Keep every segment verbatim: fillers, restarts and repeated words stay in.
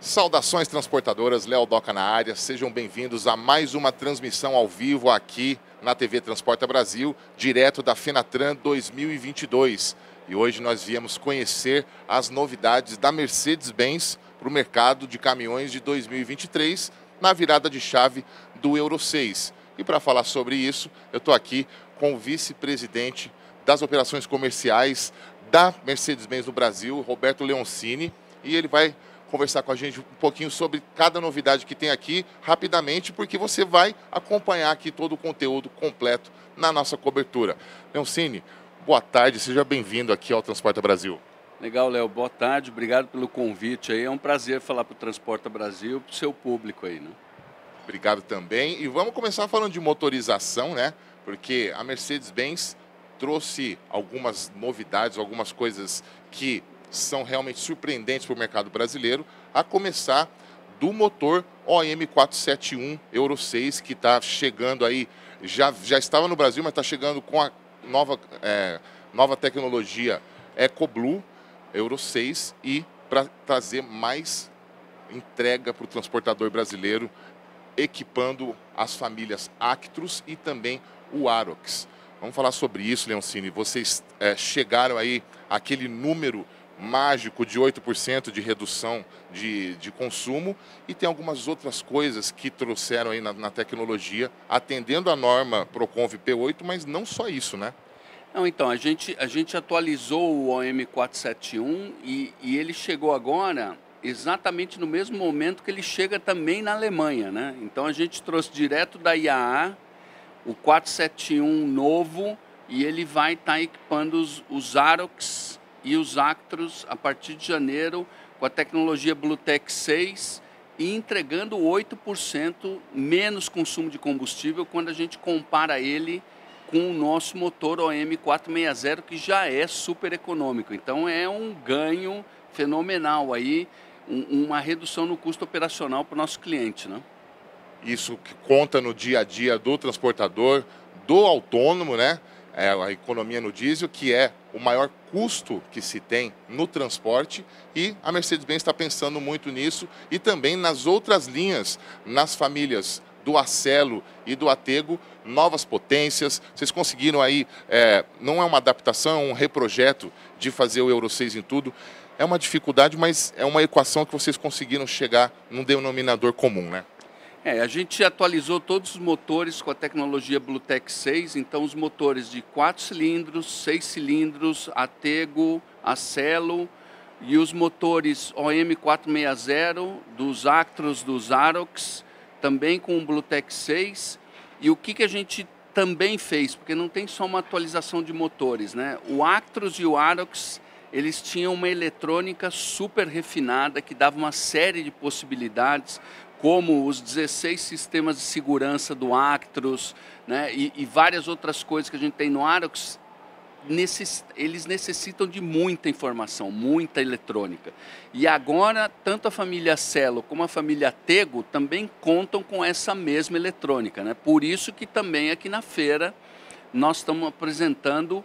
Saudações transportadoras, Léo Doca na área, sejam bem-vindos a mais uma transmissão ao vivo aqui na T V Transporta Brasil, direto da Fenatran dois mil e vinte e dois. E hoje nós viemos conhecer as novidades da Mercedes-Benz para o mercado de caminhões de dois mil e vinte e três, na virada de chave do Euro seis. E para falar sobre isso, eu estou aqui com o vice-presidente das operações comerciais da Mercedes-Benz no Brasil, Roberto Leoncini, e ele vai conversar com a gente um pouquinho sobre cada novidade que tem aqui, rapidamente, porque você vai acompanhar aqui todo o conteúdo completo na nossa cobertura. Leoncini, boa tarde, seja bem-vindo aqui ao Transporta Brasil. Legal, Léo, boa tarde, obrigado pelo convite aí, é um prazer falar para o Transporta Brasil, para o seu público aí, né? Obrigado também, e vamos começar falando de motorização, né? Porque a Mercedes-Benz trouxe algumas novidades, algumas coisas que são realmente surpreendentes para o mercado brasileiro, a começar do motor O M quatrocentos e setenta e um Euro seis, que está chegando aí, já, já estava no Brasil, mas está chegando com a nova, é, nova tecnologia EcoBlue Euro seis, e para trazer mais entrega para o transportador brasileiro, equipando as famílias Actros e também o Arocs. Vamos falar sobre isso, Leoncini. Vocês é, chegaram aí àquele número mágico de oito por cento de redução de, de consumo, e tem algumas outras coisas que trouxeram aí na, na tecnologia, atendendo a norma Proconv P oito, mas não só isso, né? Não, então, a gente, a gente atualizou o O M quatrocentos e setenta e um e, e ele chegou agora exatamente no mesmo momento que ele chega também na Alemanha, né? Então a gente trouxe direto da I A A o quatrocentos e setenta e um novo, e ele vai estar equipando os, os Arocs e os Actros a partir de janeiro com a tecnologia BlueTech seis e entregando oito por cento menos consumo de combustível quando a gente compara ele com o nosso motor O M quatrocentos e sessenta, que já é super econômico. Então é um ganho fenomenal aí, um, uma redução no custo operacional para o nosso cliente, né? Isso que conta no dia a dia do transportador, do autônomo, né? É a economia no diesel, que é o maior custo que se tem no transporte, e a Mercedes-Benz está pensando muito nisso e também nas outras linhas, nas famílias do Acelo e do Atego, novas potências. Vocês conseguiram aí, é, não é uma adaptação, é um reprojeto de fazer o Euro seis em tudo. É uma dificuldade, mas é uma equação que vocês conseguiram chegar num denominador comum, né? É, a gente atualizou todos os motores com a tecnologia BlueTech seis, então os motores de quatro cilindros, seis cilindros, Atego, Acelo, e os motores O M quatrocentos e sessenta dos Actros, dos Arocs, também com o BlueTech seis. E o que, que a gente também fez, porque não tem só uma atualização de motores, né? O Actros e o Arocs, eles tinham uma eletrônica super refinada que dava uma série de possibilidades, como os dezesseis sistemas de segurança do Actros, né, e, e várias outras coisas que a gente tem no Arocs. Necess, eles necessitam de muita informação, muita eletrônica. E agora, tanto a família Acelo como a família Atego também contam com essa mesma eletrônica, né? Por isso que também aqui na feira nós estamos apresentando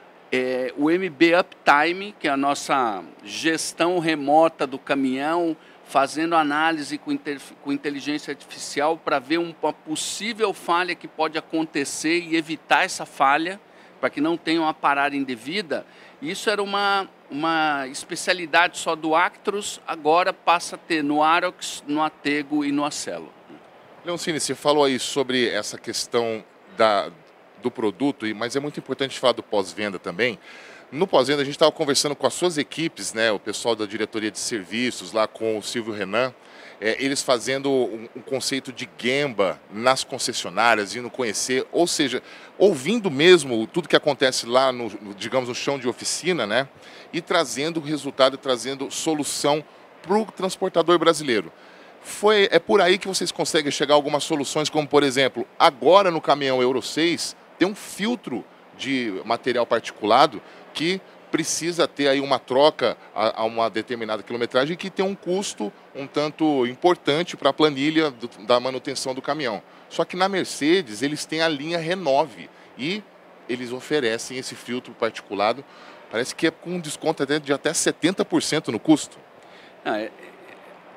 é, o M B Uptime, que é a nossa gestão remota do caminhão, fazendo análise com, inter, com inteligência artificial para ver uma possível falha que pode acontecer e evitar essa falha, para que não tenha uma parada indevida. Isso era uma, uma especialidade só do Actros, agora passa a ter no Arocs, no Atego e no Acelo. Leoncini, você falou aí sobre essa questão da, do produto, mas é muito importante falar do pós-venda também. No pós-venda, a gente estava conversando com as suas equipes, né, o pessoal da diretoria de serviços, lá com o Silvio Renan, é, eles fazendo um, um conceito de Gemba nas concessionárias, indo conhecer, ou seja, ouvindo mesmo tudo que acontece lá, no, digamos, no chão de oficina, né, e trazendo resultado, trazendo solução para o transportador brasileiro. Foi, é por aí que vocês conseguem chegar a algumas soluções, como, por exemplo, agora no caminhão Euro seis, tem um filtro de material particulado que precisa ter aí uma troca a, a uma determinada quilometragem, que tem um custo um tanto importante para a planilha do, da manutenção do caminhão. Só que na Mercedes eles têm a linha Renove e eles oferecem esse filtro particulado, parece que é com um desconto até de até setenta por cento no custo. Ah, é,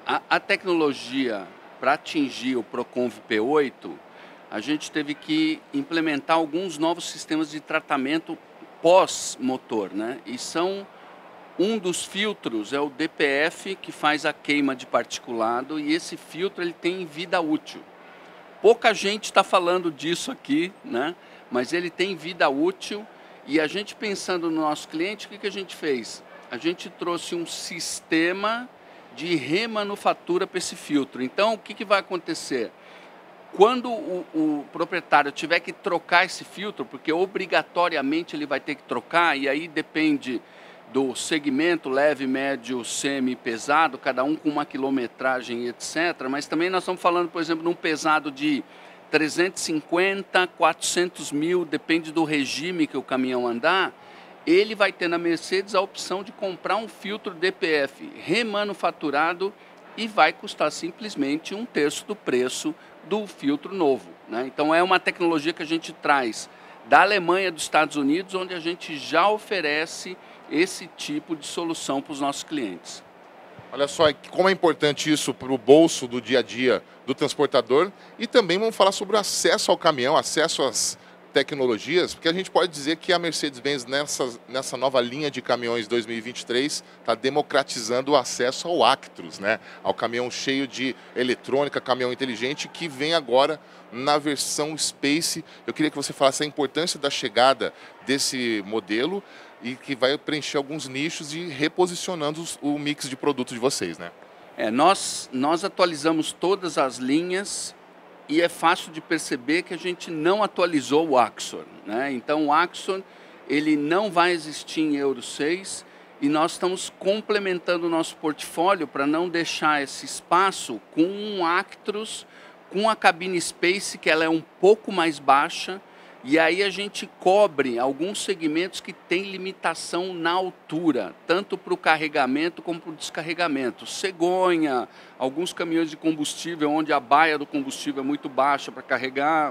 A, a tecnologia para atingir o Proconv P oito, a gente teve que implementar alguns novos sistemas de tratamento pós-motor, né? E são um dos filtros é o D P F, que faz a queima de particulado, e esse filtro ele tem vida útil. Pouca gente está falando disso aqui, né? Mas ele tem vida útil, e a gente pensando no nosso cliente, o que, que a gente fez? A gente trouxe um sistema de remanufatura para esse filtro. Então, o que, que vai acontecer? Quando o, o proprietário tiver que trocar esse filtro, porque obrigatoriamente ele vai ter que trocar, e aí depende do segmento leve, médio, semi, pesado, cada um com uma quilometragem, etcétera. Mas também nós estamos falando, por exemplo, de um pesado de trezentos e cinquenta, quatrocentos mil, depende do regime que o caminhão andar, ele vai ter na Mercedes a opção de comprar um filtro D P F remanufaturado e vai custar simplesmente um terço do preço do filtro novo, né? Então é uma tecnologia que a gente traz da Alemanha, dos Estados Unidos, onde a gente já oferece esse tipo de solução para os nossos clientes. Olha só como é importante isso para o bolso do dia a dia do transportador, e também vamos falar sobre o acesso ao caminhão, acesso às tecnologias, porque a gente pode dizer que a Mercedes-Benz nessa, nessa nova linha de caminhões dois mil e vinte e três está democratizando o acesso ao Actros, né? Ao caminhão cheio de eletrônica, caminhão inteligente, que vem agora na versão Space. Eu queria que você falasse a importância da chegada desse modelo e que vai preencher alguns nichos e reposicionando os, o mix de produtos de vocês, né? É, nós, nós atualizamos todas as linhas e é fácil de perceber que a gente não atualizou o Axor, né? Então o Axor ele não vai existir em Euro seis e nós estamos complementando o nosso portfólio para não deixar esse espaço com um Actros, com a cabine Space, que ela é um pouco mais baixa, e aí a gente cobre alguns segmentos que têm limitação na altura, tanto para o carregamento como para o descarregamento. Cegonha, alguns caminhões de combustível onde a baia do combustível é muito baixa para carregar.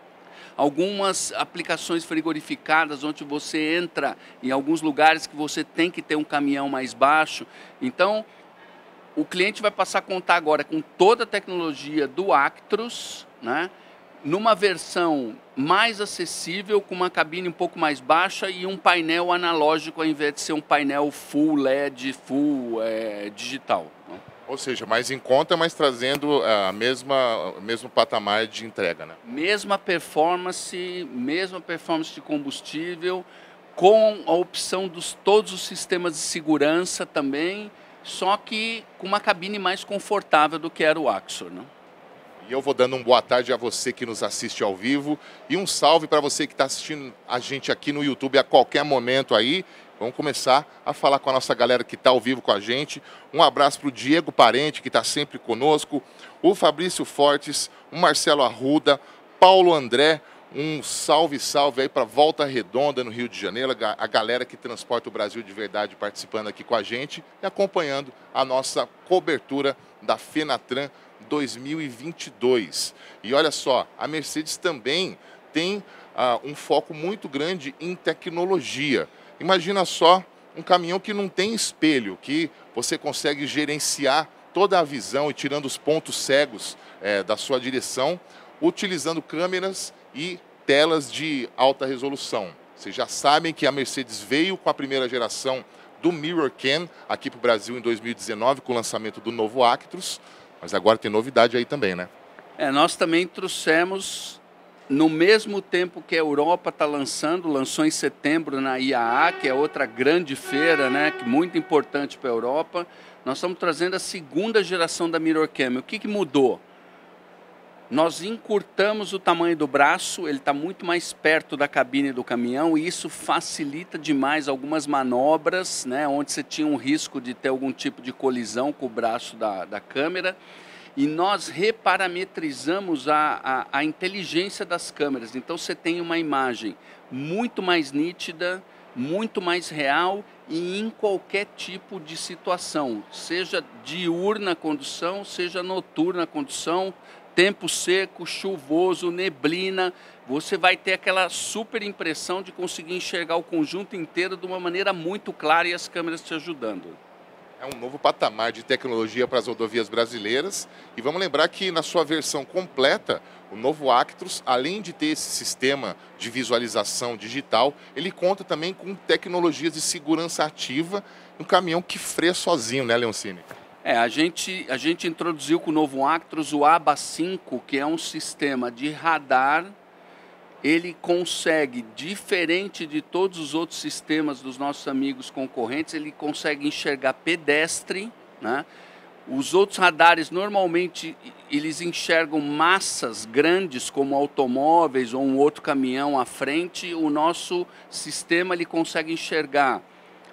Algumas aplicações frigorificadas onde você entra em alguns lugares que você tem que ter um caminhão mais baixo. Então, o cliente vai passar a contar agora com toda a tecnologia do Actros, né? Numa versão mais acessível, com uma cabine um pouco mais baixa e um painel analógico, ao invés de ser um painel full L E D, full é, digital. Ou seja, mais em conta, mas trazendo a mesma, o mesmo patamar de entrega, né? Mesma performance, mesma performance de combustível, com a opção dos todos os sistemas de segurança também, só que com uma cabine mais confortável do que era o Axor, né? E eu vou dando uma boa tarde a você que nos assiste ao vivo e um salve para você que está assistindo a gente aqui no YouTube a qualquer momento aí. Vamos começar a falar com a nossa galera que está ao vivo com a gente. Um abraço para o Diego Parente, que está sempre conosco, o Fabrício Fortes, o Marcelo Arruda, Paulo André. Um salve, salve aí para Volta Redonda, no Rio de Janeiro, a galera que transporta o Brasil de verdade participando aqui com a gente e acompanhando a nossa cobertura da Fenatran dois mil e vinte e dois. E olha só, a Mercedes também tem uh, um foco muito grande em tecnologia. Imagina só um caminhão que não tem espelho, que você consegue gerenciar toda a visão e tirando os pontos cegos eh, da sua direção, utilizando câmeras e telas de alta resolução. Vocês já sabem que a Mercedes veio com a primeira geração do Mirror Cam aqui para o Brasil em dois mil e dezenove, com o lançamento do novo Actros, mas agora tem novidade aí também, né? É, nós também trouxemos, no mesmo tempo que a Europa está lançando, lançou em setembro na I A A, que é outra grande feira, né, que muito importante para a Europa, nós estamos trazendo a segunda geração da Mirror Cam. O que, que mudou? Nós encurtamos o tamanho do braço, ele está muito mais perto da cabine do caminhão e isso facilita demais algumas manobras, né, onde você tinha um risco de ter algum tipo de colisão com o braço da, da câmera. E nós reparametrizamos a, a, a inteligência das câmeras. Então você tem uma imagem muito mais nítida, muito mais real e em qualquer tipo de situação, seja diurna condução, seja noturna condução, tempo seco, chuvoso, neblina, você vai ter aquela super impressão de conseguir enxergar o conjunto inteiro de uma maneira muito clara e as câmeras te ajudando. É um novo patamar de tecnologia para as rodovias brasileiras. E vamos lembrar que na sua versão completa, o novo Actros, além de ter esse sistema de visualização digital, ele conta também com tecnologias de segurança ativa, um caminhão que freia sozinho, né, Leoncini? É, a gente, a gente introduziu com o novo Actros o A B A cinco, que é um sistema de radar. Ele consegue, diferente de todos os outros sistemas dos nossos amigos concorrentes, ele consegue enxergar pedestre, né? Os outros radares, normalmente, eles enxergam massas grandes, como automóveis ou um outro caminhão à frente. O nosso sistema ele consegue enxergar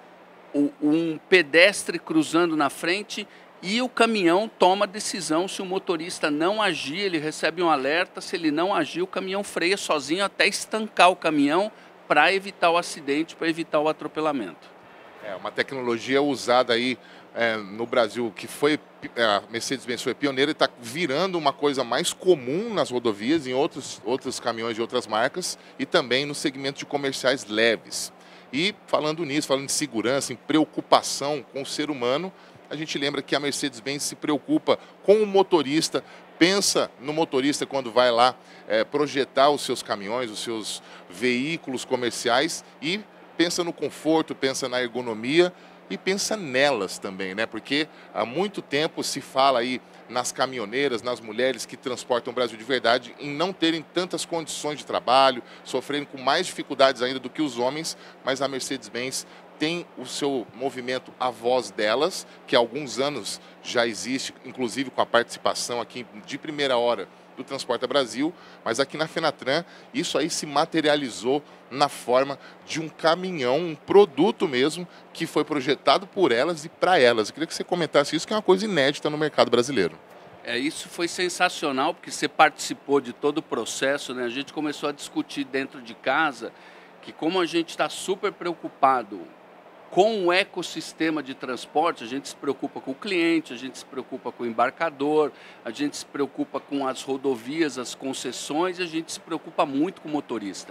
um pedestre cruzando na frente e o caminhão toma a decisão. Se o motorista não agir, ele recebe um alerta. Se ele não agir, o caminhão freia sozinho até estancar o caminhão para evitar o acidente, para evitar o atropelamento. É uma tecnologia usada aí é, no Brasil, que foi, a Mercedes-Benz foi pioneira e está virando uma coisa mais comum nas rodovias, em outros, outros caminhões de outras marcas e também no segmento de comerciais leves. E falando nisso, falando de segurança, em preocupação com o ser humano, a gente lembra que a Mercedes-Benz se preocupa com o motorista, pensa no motorista quando vai lá é, projetar os seus caminhões, os seus veículos comerciais e pensa no conforto, pensa na ergonomia e pensa nelas também, né? Porque há muito tempo se fala aí nas caminhoneiras, nas mulheres que transportam o Brasil de verdade, em não terem tantas condições de trabalho, sofrendo com mais dificuldades ainda do que os homens, mas a Mercedes-Benz tem o seu movimento A Voz Delas, que há alguns anos já existe, inclusive com a participação aqui de primeira hora do Transporta Brasil, mas aqui na Fenatran isso aí se materializou na forma de um caminhão, um produto mesmo, que foi projetado por elas e para elas. Eu queria que você comentasse isso, que é uma coisa inédita no mercado brasileiro. É, isso foi sensacional, porque você participou de todo o processo, né? A gente começou a discutir dentro de casa que como a gente está super preocupado com o ecossistema de transporte, a gente se preocupa com o cliente, a gente se preocupa com o embarcador, a gente se preocupa com as rodovias, as concessões, a gente se preocupa muito com o motorista.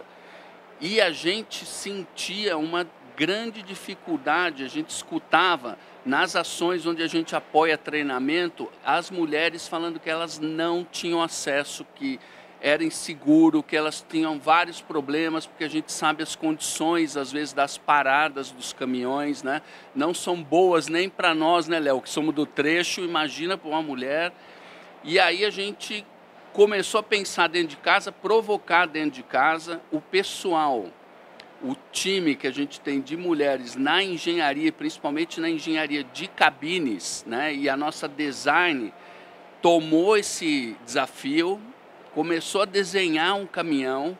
E a gente sentia uma grande dificuldade, a gente escutava nas ações onde a gente apoia treinamento, as mulheres falando que elas não tinham acesso, que era inseguro, que elas tinham vários problemas, porque a gente sabe as condições, às vezes, das paradas dos caminhões, né? Não são boas nem para nós, né, Léo, que somos do trecho, imagina para uma mulher. E aí a gente começou a pensar dentro de casa, provocar dentro de casa o pessoal, o time que a gente tem de mulheres na engenharia, principalmente na engenharia de cabines, né? E a nossa design tomou esse desafio, começou a desenhar um caminhão,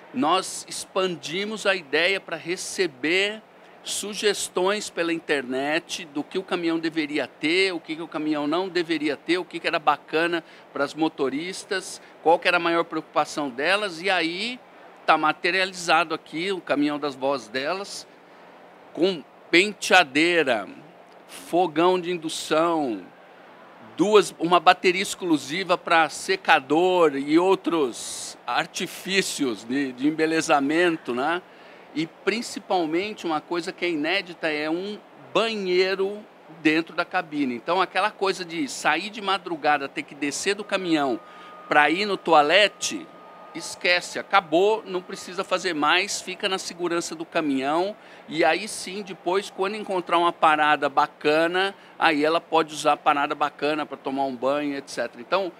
nós expandimos a ideia para receber sugestões pela internet do que o caminhão deveria ter, o que, que o caminhão não deveria ter, o que, que era bacana para as motoristas, qual que era a maior preocupação delas, e aí está materializado aqui o caminhão das vozes delas, com penteadeira, fogão de indução, duas, uma bateria exclusiva para secador e outros artifícios de, de embelezamento, né? E principalmente uma coisa que é inédita é um banheiro dentro da cabine. Então aquela coisa de sair de madrugada, ter que descer do caminhão para ir no toalete, esquece, acabou, não precisa fazer mais, fica na segurança do caminhão e aí sim, depois, quando encontrar uma parada bacana, aí ela pode usar a parada bacana para tomar um banho, etcétera. Então,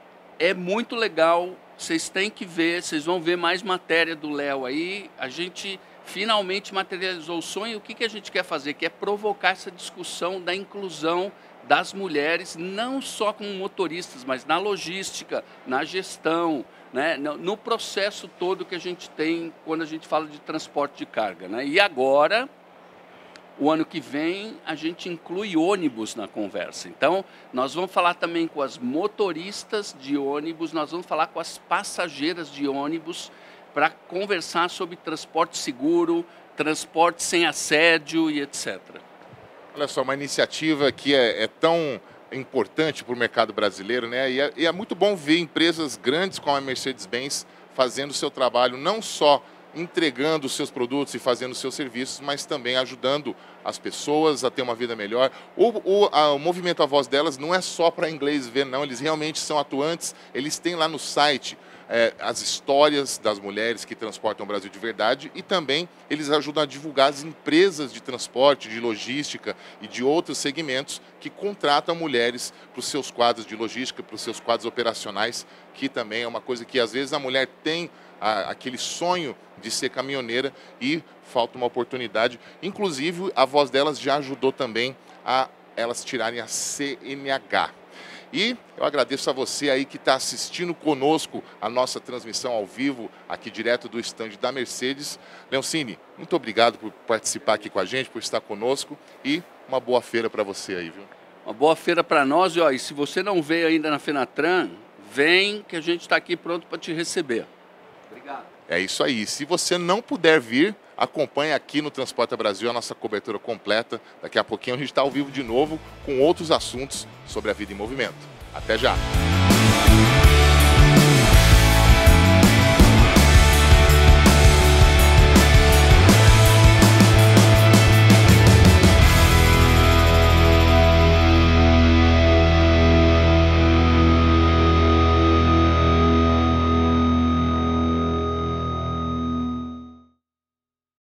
é muito legal, vocês têm que ver, vocês vão ver mais matéria do Léo aí, a gente finalmente materializou o sonho, o que, que a gente quer fazer? Que é provocar essa discussão da inclusão das mulheres, não só como motoristas, mas na logística, na gestão, né, no processo todo que a gente tem quando a gente fala de transporte de carga, né? E agora, o ano que vem, a gente inclui ônibus na conversa. Então, nós vamos falar também com as motoristas de ônibus, nós vamos falar com as passageiras de ônibus para conversar sobre transporte seguro, transporte sem assédio e etcétera. Olha só, uma iniciativa que é, é tão importante para o mercado brasileiro, né? E é, e é muito bom ver empresas grandes como a Mercedes-Benz fazendo o seu trabalho não só entregando os seus produtos e fazendo os seus serviços, mas também ajudando as pessoas a ter uma vida melhor. O, o, a, o movimento A Voz Delas não é só para inglês ver, não. Eles realmente são atuantes. Eles têm lá no site é, as histórias das mulheres que transportam o Brasil de verdade e também eles ajudam a divulgar as empresas de transporte, de logística e de outros segmentos que contratam mulheres para os seus quadros de logística, para os seus quadros operacionais, que também é uma coisa que às vezes a mulher tem a, aquele sonho de ser caminhoneira e falta uma oportunidade. Inclusive, a Voz Delas já ajudou também a elas tirarem a C N H. E eu agradeço a você aí que está assistindo conosco a nossa transmissão ao vivo, aqui direto do estande da Mercedes. Leoncini, muito obrigado por participar aqui com a gente, por estar conosco e uma boa feira para você aí, viu? Uma boa feira para nós e, ó, e se você não veio ainda na Fenatran, vem que a gente está aqui pronto para te receber. Obrigado. É isso aí. Se você não puder vir, acompanhe aqui no Transporta Brasil a nossa cobertura completa. Daqui a pouquinho a gente está ao vivo de novo com outros assuntos sobre a vida em movimento. Até já!